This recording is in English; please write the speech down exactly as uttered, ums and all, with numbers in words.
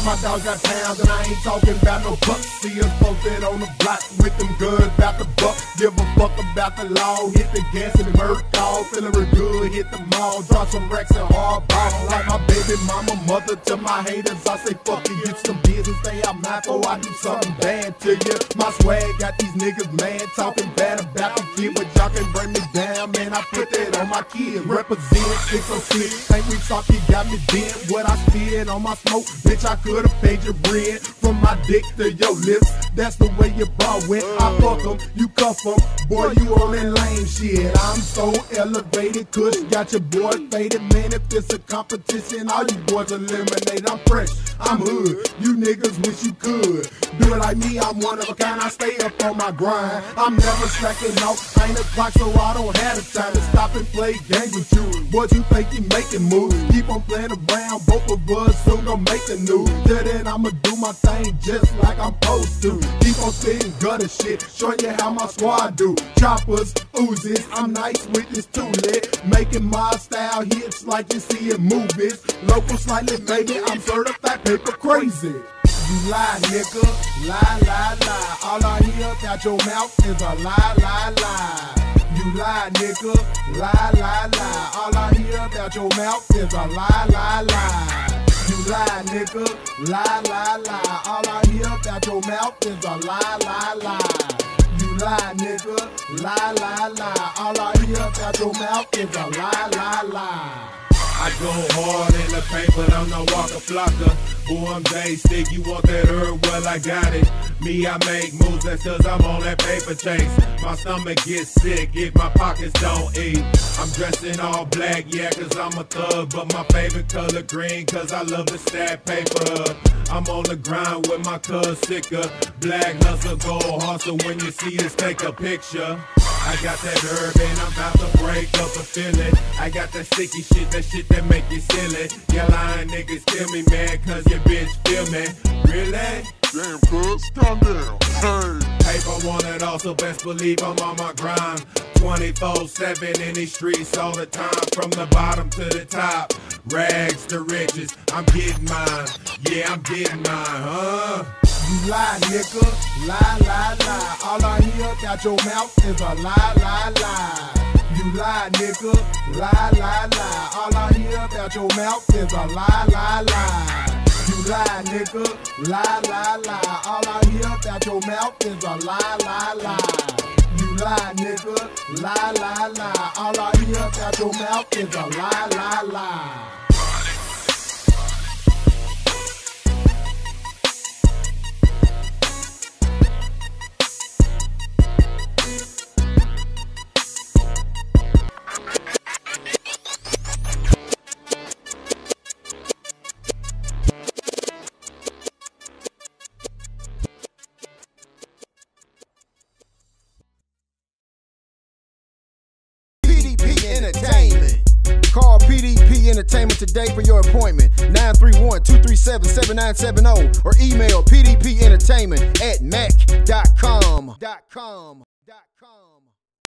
my dogs got pounds, and I ain't talking about no bucks. See us posted on the block with them guns about the buck. Give a fuck about the law. Hit the gas and the murk off. Feeling real good, hit the mall. Drop some racks and hard ball. Like my baby mama, mother to my haters. I say fuck you, get some business. Stay out my before I do something bad to you. My swag got these niggas mad, talking bad about the kid, but y'all can bring me down, man. I put that on my kid. Represent six oh six. Think we talk, he got me dead. What I spit on my smoke, bitch, I could've paid your rent. From my dick to your lips, that's the way your bra went. I fuck them, you cuff them, boy, you on that lame shit. I'm so elevated, Kush got your boy faded. Man, if it's a competition, all you boys eliminate. I'm fresh, I'm hood, you niggas wish you could. Do it like me, I'm one of a kind, I stay up on my grind. I'm never slacking off, I ain't a clock, so I don't have the time to stop and play games with you. Boys, you think you making moves, keep on playing around, both of us soon gon' make the news. Till then, I'ma do my thing just like I'm supposed to. Keep on spitting gutter shit, showing you how my squad do. Choppers, Uzis, I'm nice with this too lit. Making my style hits like you see in movies. Local slightly, maybe I'm certified paper crazy. You lie, nigga, lie, lie, lie. All I hear out your mouth is a lie, lie, lie. You lie, nigga, lie, lie, lie. All I hear out your mouth is a lie, lie, lie. You lie, nigga, lie, lie, lie. All I hear out your mouth is a lie, lie, lie. You lie, nigga, lie, lie, lie. All I hear out your mouth is a lie, lie, lie. I go hard in the paint, but I'm no Walker Flocker. Boy, I'm J-Stick, you want that herb? Well, I got it. Me, I make moves, that's cause I'm on that paper chase. My stomach gets sick if my pockets don't eat. I'm dressed in all black, yeah, cause I'm a thug. But my favorite color green, cause I love the stack paper. I'm on the grind with my cuz sicker. Black hustle, gold hustle, when you see us, take a picture. I got that herb and I'm about to break up a feeling. I got that sticky shit, that shit that make you silly. Yeah, lying niggas kill me, man, cause your bitch feel me. Really? Damn, cuz, calm down. Hey. Paper want it all, so best believe I'm on my grind. twenty-four seven in these streets all the time. From the bottom to the top, rags to riches. I'm getting mine, yeah, I'm getting mine, huh? You lie, nigga, lie, lie, lie. All I hear out your mouth is a lie, lie, lie. You lie, nigga, lie, lie, lie. All I hear out your mouth is a lie, lie, lie. You lie, nigga, lie, lie, lie. All I hear out your mouth is a lie, lie, lie. You lie, nigga, lie, lie, lie. All I hear out your mouth is a lie, lie, lie. Entertainment. Call P D P Entertainment today for your appointment. nine three one, two three seven, seven nine seven zero or email P D P Entertainment at mac dot com.